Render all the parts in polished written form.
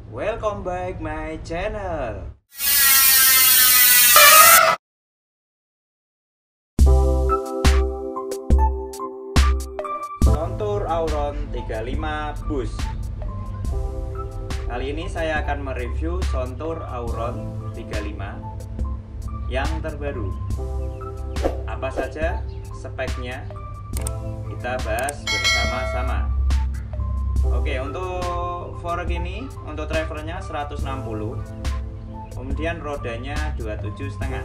Welcome back my channel. Sontour Auron 35 Bus. Kali ini saya akan mereview Sontour Auron 35 yang terbaru. Apa saja speknya? Kita bahas bersama-sama. Oke, untuk fork ini untuk drivernya 160, kemudian rodanya 27,5,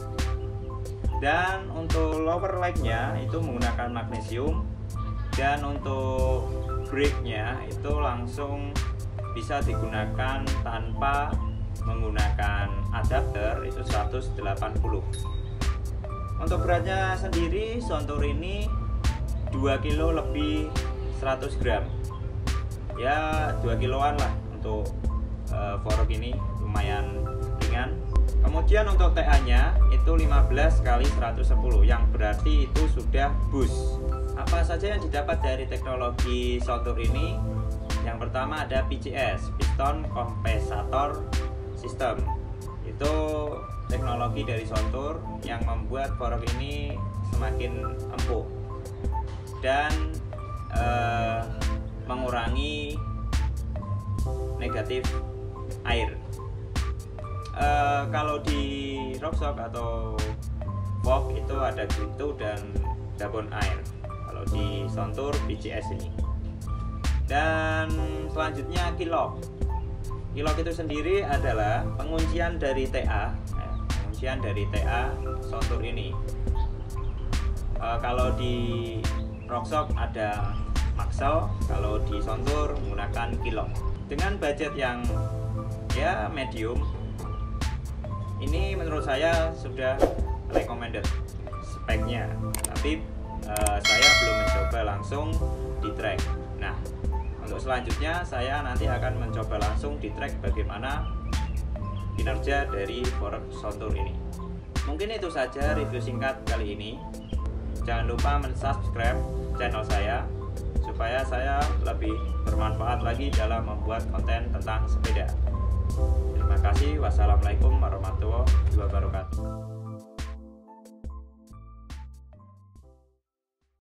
dan untuk lower legnya itu menggunakan magnesium, dan untuk brake-nya itu langsung bisa digunakan tanpa menggunakan adapter, itu 180. Untuk beratnya sendiri Sontour ini 2 kilo lebih 100 gram, ya 2 kiloan lah. Untuk fork ini lumayan ringan. Kemudian untuk TA nya itu 15 kali 110, yang berarti itu sudah bus. Apa saja yang didapat dari teknologi Sontour ini? Yang pertama ada PCS, Piston Compensator System. Itu teknologi dari Sontour yang membuat fork ini semakin empuk dan mengurangi negatif air. Kalau di RockShox atau Vogue itu ada gitu dan dabon air. Kalau di Sontour PCS ini. Dan selanjutnya keylog. Keylog itu sendiri adalah penguncian dari TA, penguncian dari TA Sontour ini. Kalau di RockShox ada Maxell, kalau di Sontour menggunakan keylog. Dengan budget yang ya medium, ini menurut saya sudah recommended speknya. Tapi saya belum mencoba langsung di track. Nah, untuk selanjutnya saya nanti akan mencoba langsung di track bagaimana kinerja dari fork Sontour ini. Mungkin itu saja review singkat kali ini. Jangan lupa mensubscribe channel saya supaya saya lebih bermanfaat lagi dalam membuat konten tentang sepeda. Terima kasih. Wassalamualaikum warahmatullahi wabarakatuh.